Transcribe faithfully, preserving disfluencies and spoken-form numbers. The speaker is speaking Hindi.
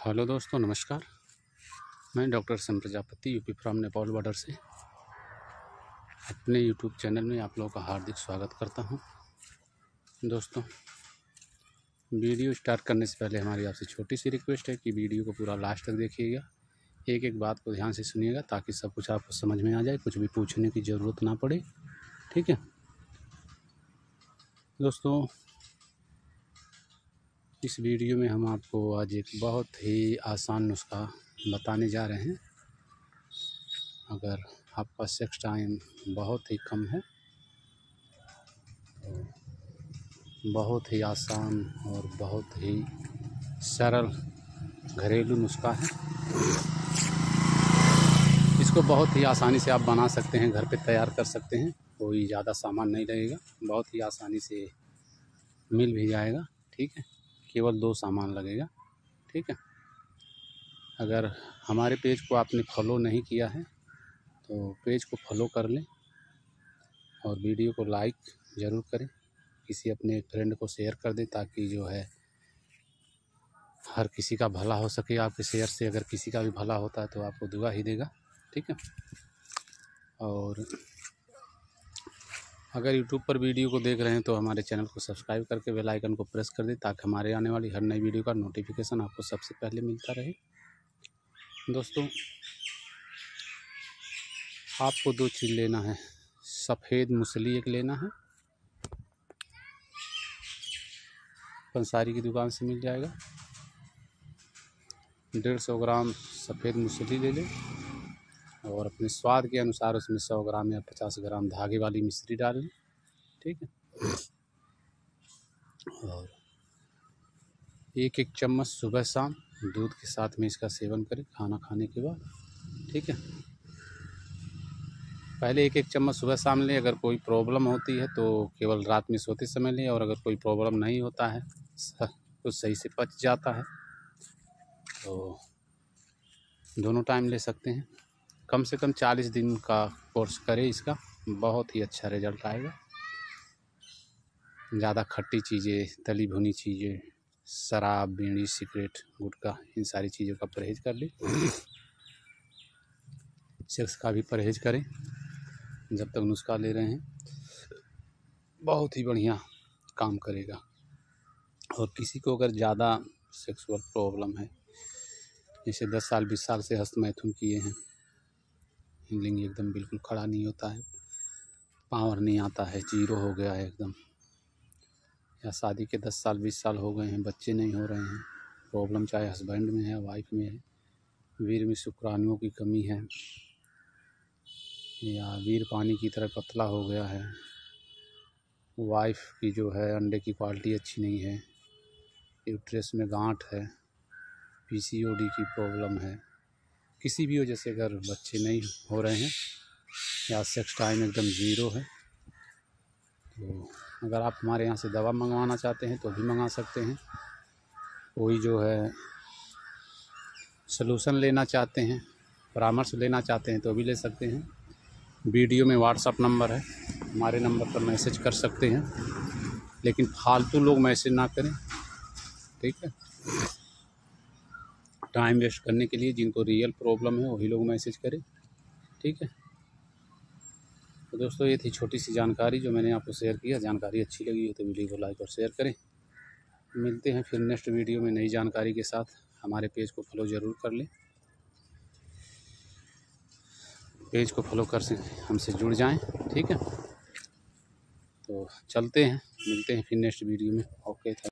हेलो दोस्तों, नमस्कार। मैं डॉक्टर सम Prajapati UP from Nepal border से अपने यूट्यूब चैनल में आप लोगों का हार्दिक स्वागत करता हूं। दोस्तों, वीडियो स्टार्ट करने से पहले हमारी आपसे छोटी सी रिक्वेस्ट है कि वीडियो को पूरा लास्ट तक देखिएगा, एक एक बात को ध्यान से सुनिएगा ताकि सब कुछ आपको समझ में आ जाए, कुछ भी पूछने की ज़रूरत ना पड़े। ठीक है दोस्तों, इस वीडियो में हम आपको आज एक बहुत ही आसान नुस्खा बताने जा रहे हैं। अगर आपका सेक्स टाइम बहुत ही कम है तो बहुत ही आसान और बहुत ही सरल घरेलू नुस्खा है। इसको बहुत ही आसानी से आप बना सकते हैं, घर पे तैयार कर सकते हैं। कोई ज़्यादा सामान नहीं लगेगा, बहुत ही आसानी से मिल भी जाएगा। ठीक है, केवल दो सामान लगेगा। ठीक है, अगर हमारे पेज को आपने फॉलो नहीं किया है तो पेज को फॉलो कर लें और वीडियो को लाइक ज़रूर करें, किसी अपने फ्रेंड को शेयर कर दें ताकि जो है हर किसी का भला हो सके। आपके शेयर से अगर किसी का भी भला होता है तो आपको दुआ ही देगा। ठीक है, और अगर यूट्यूब पर वीडियो को देख रहे हैं तो हमारे चैनल को सब्सक्राइब करके बेल आइकन को प्रेस कर दें ताकि हमारे आने वाली हर नई वीडियो का नोटिफिकेशन आपको सबसे पहले मिलता रहे। दोस्तों, आपको दो चीज़ लेना है। सफ़ेद मूसली एक लेना है, पंसारी की दुकान से मिल जाएगा। डेढ़ सौ ग्राम सफ़ेद मूसली ले लें और अपने स्वाद के अनुसार उसमें सौ ग्राम या पचास ग्राम धागे वाली मिश्री डाल लें। ठीक है, और एक एक चम्मच सुबह शाम दूध के साथ में इसका सेवन करें खाना खाने के बाद। ठीक है, पहले एक एक चम्मच सुबह शाम लें। अगर कोई प्रॉब्लम होती है तो केवल रात में सोते समय लें, और अगर कोई प्रॉब्लम नहीं होता है तो सही से पच जाता है तो दोनों टाइम ले सकते हैं। कम से कम चालीस दिन का कोर्स करें, इसका बहुत ही अच्छा रिजल्ट आएगा। ज़्यादा खट्टी चीज़ें, तली भुनी चीज़ें, शराब, बीड़ी, सिगरेट, गुटखा, इन सारी चीज़ों का परहेज़ कर लें। सेक्स का भी परहेज़ करें जब तक नुस्खा ले रहे हैं, बहुत ही बढ़िया काम करेगा। और किसी को अगर ज़्यादा सेक्सुअल प्रॉब्लम है, जैसे दस साल बीस साल से हस्तमैथुन किए हैं, लिंग एकदम बिल्कुल खड़ा नहीं होता है, पावर नहीं आता है, जीरो हो गया है एकदम, या शादी के दस साल बीस साल हो गए हैं, बच्चे नहीं हो रहे हैं, प्रॉब्लम चाहे हस्बैंड में है, वाइफ में है, वीर में शुक्राणुओं की कमी है, या वीर पानी की तरह पतला हो गया है, वाइफ की जो है अंडे की क्वालिटी अच्छी नहीं है, यूट्रस में गांठ है, पीसीओडी की प्रॉब्लम है, किसी भी वजह से अगर बच्चे नहीं हो रहे हैं या सेक्स टाइम एकदम ज़ीरो है, तो अगर आप हमारे यहाँ से दवा मंगवाना चाहते हैं तो भी मंगा सकते हैं। कोई जो है सलूशन लेना चाहते हैं, परामर्श लेना चाहते हैं तो भी ले सकते हैं। वीडियो में व्हाट्सअप नंबर है, हमारे नंबर पर मैसेज कर सकते हैं, लेकिन फालतू लोग मैसेज ना करें। ठीक है, टाइम वेस्ट करने के लिए जिनको रियल प्रॉब्लम है वही लोग मैसेज करें। ठीक है, तो दोस्तों, ये थी छोटी सी जानकारी जो मैंने आपको शेयर किया। जानकारी अच्छी लगी हो तो वीडियो को लाइक और शेयर करें। मिलते हैं फिर नेक्स्ट वीडियो में नई जानकारी के साथ। हमारे पेज को फॉलो ज़रूर कर लें, पेज को फॉलो कर से हमसे जुड़ जाएं। ठीक है, तो चलते हैं, मिलते हैं फिर नेक्स्ट वीडियो में। ओके।